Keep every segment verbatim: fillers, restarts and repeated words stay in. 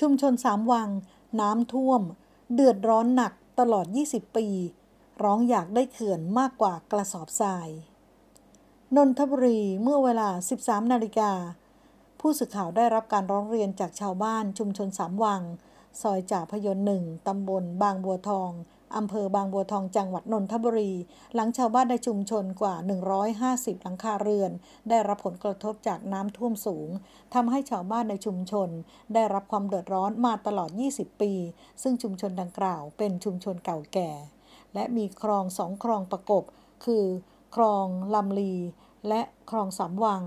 ชุมชนสามวังน้ำท่วมเดือดร้อนหนักตลอดยี่สิบปีร้องอยากได้เขื่อนมากกว่ากระสอบทรายนนทบุรีเมื่อเวลา สิบสามนาฬิกาผู้สื่อข่าวได้รับการร้องเรียนจากชาวบ้านชุมชนสามวังซอยจ่าพยนต์หนึ่งตำบลบางบัวทองอำเภอบางบัวทองจังหวัดนนทบุรีหลังชาวบ้านในชุมชนกว่าหนึ่งร้อยห้าสิบหลังคาเรือนได้รับผลกระทบจากน้ำท่วมสูงทำให้ชาวบ้านในชุมชนได้รับความเดือดร้อนมาตลอดยี่สิบปีซึ่งชุมชนดังกล่าวเป็นชุมชนเก่าแก่และมีคลองสองคลองประกบคือคลองลำลีและคลองสามวัง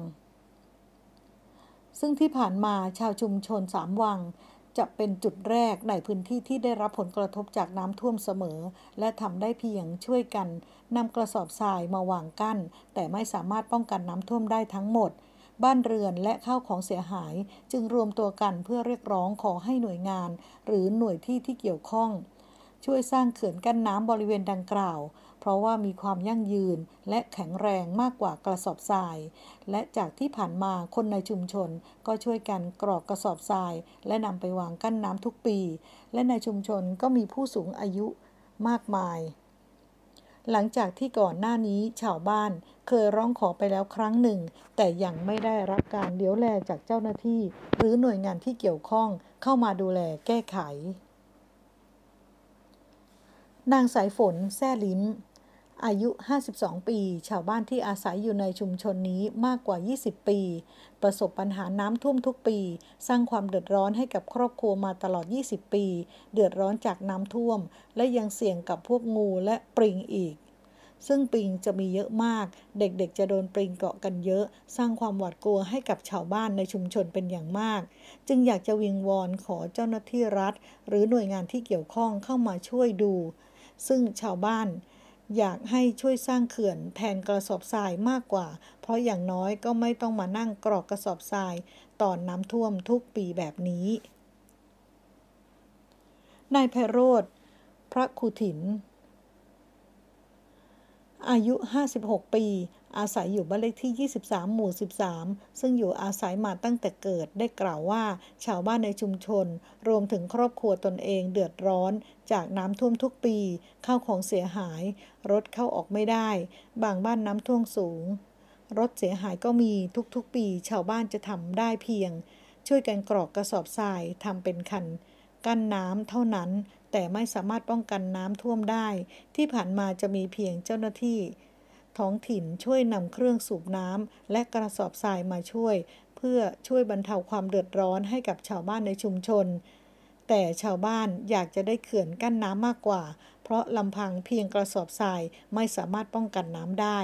ซึ่งที่ผ่านมาชาวชุมชนสามวังจะเป็นจุดแรกในพื้นที่ที่ได้รับผลกระทบจากน้ำท่วมเสมอและทำได้เพียงช่วยกันนำกระสอบทรายมาวางกั้นแต่ไม่สามารถป้องกันน้ำท่วมได้ทั้งหมดบ้านเรือนและข้าวของเสียหายจึงรวมตัวกันเพื่อเรียกร้องขอให้หน่วยงานหรือหน่วยที่ที่เกี่ยวข้องช่วยสร้างเขื่อนกั้นน้ำบริเวณดังกล่าวเพราะว่ามีความยั่งยืนและแข็งแรงมากกว่ากระสอบทรายและจากที่ผ่านมาคนในชุมชนก็ช่วยกันกรอกกระสอบทรายและนำไปวางกั้นน้ำทุกปีและในชุมชนก็มีผู้สูงอายุมากมายหลังจากที่ก่อนหน้านี้ชาวบ้านเคยร้องขอไปแล้วครั้งหนึ่งแต่ยังไม่ได้รับการเลี้ยวแลจากเจ้าหน้าที่หรือหน่วยงานที่เกี่ยวข้องเข้ามาดูแลแก้ไขนางสายฝนแซ่ลิ้มอายุห้าสิบสองปีชาวบ้านที่อาศัยอยู่ในชุมชนนี้มากกว่ายี่สิบปีประสบปัญหาน้ำท่วมทุกปีสร้างความเดือดร้อนให้กับครอบครัวมาตลอดยี่สิบปีเดือดร้อนจากน้ำท่วมและยังเสี่ยงกับพวกงูและปลิงอีกซึ่งปลิงจะมีเยอะมากเด็กๆจะโดนปลิงเกาะกันเยอะสร้างความหวาดกลัวให้กับชาวบ้านในชุมชนเป็นอย่างมากจึงอยากจะวิงวอนขอเจ้าหน้าที่รัฐหรือหน่วยงานที่เกี่ยวข้องเข้ามาช่วยดูซึ่งชาวบ้านอยากให้ช่วยสร้างเขื่อนแทนกระสอบทรายมากกว่าเพราะอย่างน้อยก็ไม่ต้องมานั่งกรอกกระสอบทรายตอนน้ำท่วมทุกปีแบบนี้นายไพโรจน์พระคุถินอายุห้าสิบหกปีอาศัยอยู่บ้านเลขที่ยี่สิบสามหมู่สิบสามซึ่งอยู่อาศัยมาตั้งแต่เกิดได้กล่าวว่าชาวบ้านในชุมชนรวมถึงครอบครัวตนเองเดือดร้อนจากน้ำท่วมทุกปีข้าวของเสียหายรถเข้าออกไม่ได้บางบ้านน้ำท่วมสูงรถเสียหายก็มีทุกๆปีชาวบ้านจะทำได้เพียงช่วยกันกรอกกระสอบทรายทำเป็นคันกั้นน้ำเท่านั้นแต่ไม่สามารถป้องกันน้ำท่วมได้ที่ผ่านมาจะมีเพียงเจ้าหน้าที่ท้องถิ่นช่วยนำเครื่องสูบน้ำและกระสอบทรายมาช่วยเพื่อช่วยบรรเทาความเดือดร้อนให้กับชาวบ้านในชุมชนแต่ชาวบ้านอยากจะได้เขื่อนกั้นน้ำมากกว่าเพราะลำพังเพียงกระสอบทรายไม่สามารถป้องกันน้ำได้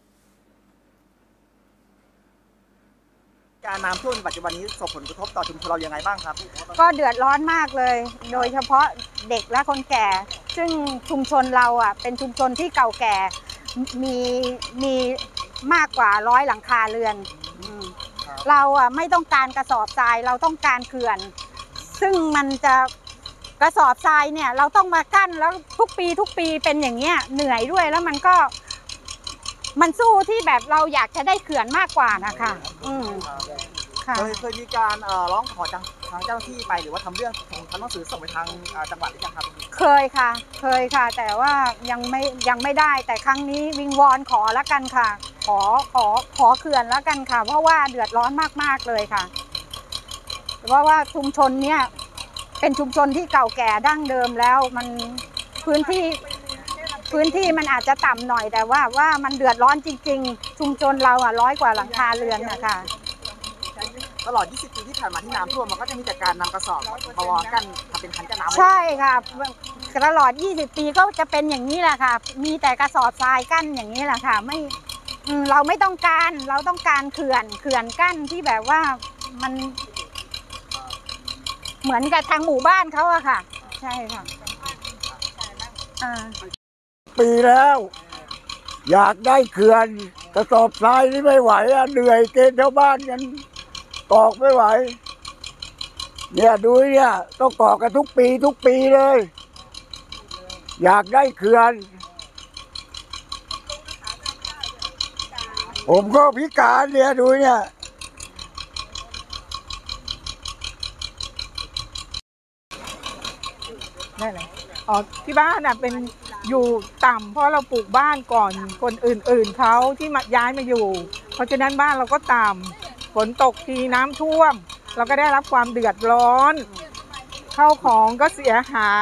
การน้ำท่วมปัจจุบันนี้ส่งผลกระทบต่อชุมชนเรายังไงบ้างครับก็เดือดร้อนมากเลยโดยเฉพาะเด็กและคนแก่ซึ่งชุมชนเราอ่ะเป็นชุมชนที่เก่าแก่มีมีมากกว่าร้อยหลังคาเรือนเราอ่ะไม่ต้องการกระสอบทรายเราต้องการเขื่อนซึ่งมันจะกระสอบทรายเนี่ยเราต้องมากั้นแล้วทุกปีทุกปีเป็นอย่างเงี้ยเหนื่อยด้วยแล้วมันก็มันสู้ที่แบบเราอยากจะได้เขื่อนมากกว่านะคะอืมเคยเคยมีการร้องขอทางทางเจ้าหน้าที่ไปหรือว่าทำเรื่องทำหนังสือส่งไปทางจังหวัดหรือยังครับเคยค่ะเคยค่ะแต่ว่ายังไม่ยังไม่ได้แต่ครั้งนี้วิงวอนขอละกันค่ะขอขอขอเขื่อนละกันค่ะเพราะว่าเดือดร้อนมากๆเลยค่ะเพราะว่าชุมชนเนี้ยเป็นชุมชนที่เก่าแก่ดั้งเดิมแล้วมันพื้นที่พื้นที่มันอาจจะต่ำหน่อยแต่ว่าว่ามันเดือดร้อนจริงๆชุมชนเราอ่ะร้อยกว่าหลังคาเรือนนะคะตลอดยี่สิบปีที่ผ่านมาที่น้ำท่วมมันก็จะมีแต่การนำกระสอบมาวางกั้นทำเป็นคันกั้นน้ำใช่ค่ะตลอดยี่สิบปีก็จะเป็นอย่างนี้แหละค่ะมีแต่กระสอบทรายกั้นอย่างนี้แหละค่ะไม่เราไม่ต้องการเราต้องการเขื่อนเขื่อนกั้นที่แบบว่ามันเหมือนกับทางหมู่บ้านเขาอะค่ะใช่ค่ะปีแล้วอยากได้เขื่อนกระสอบทรายนี่ไม่ไหวอ่ะเหนื่อยเกณฑ์ชาวบ้านกันกรอกไม่ไหวเนี่ยดูเนี่ยต้องกรอกกันทุกปีทุกปีเลยอยากได้เขื่อนผมก็พิการเนี่ยดูเนี่ยได้เลยอ๋อที่บ้านน่ะเป็นอยู่ต่ำเพราะเราปลูกบ้านก่อนคนอื่นๆเขาที่มาย้ายมาอยู่ เพราะฉะนั้นบ้านเราก็ต่ำฝนตกทีน้ำท่วม เราก็ได้รับความเดือดร้อนข้าวของก็เสียหาย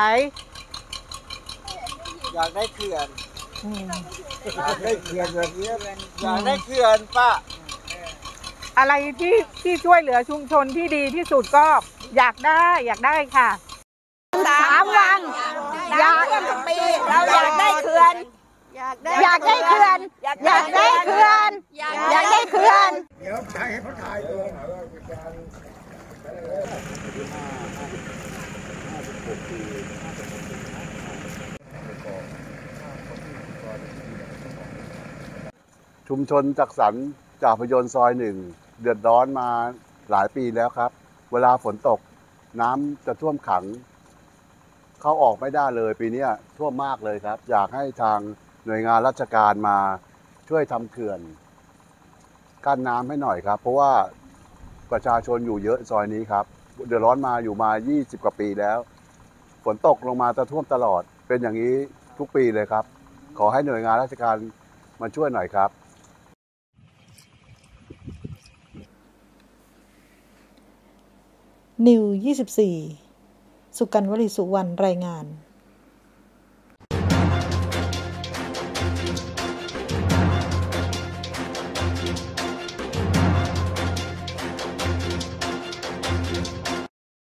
อยากได้เขื่อนอืมอยากได้เขื่อนแบบนี้อยากได้เขื่อนป้าอะไรที่ที่ช่วยเหลือชุมชนที่ดีที่สุดก็อยากได้อยากได้ค่ะสามวังอยากปีเราอยากได้เขื่อนอยากได้เขื่อนอยากได้เขื่อนอยากได้เขื่อนเดี๋ยวใช้ให้เขาถ่ายตัวชุมชนจักสรรจากพยนต์ซอยหนึ่งเดือดร้อนมาหลายปีแล้วครับ เวลาฝนตกน้ำจะท่วมขัง เข้าออกไม่ได้เลยปีนี้ท่วมมากเลยครับ อยากให้ทางหน่วยงานราชการมาช่วยทำเขื่อนกั้นน้ำให้หน่อยครับ เพราะว่าประชาชนอยู่เยอะซอยนี้ครับเดือดร้อนมาอยู่มายี่สิบกว่าปีแล้ว ฝนตกลงมาจะท่วมตลอดเป็นอย่างนี้ทุกปีเลยครับ ขอให้หน่วยงานราชการมาช่วยหน่อยครับนิว ยี่สิบสี่ สุกัญญ์ วลีสุวรรณ รายงาน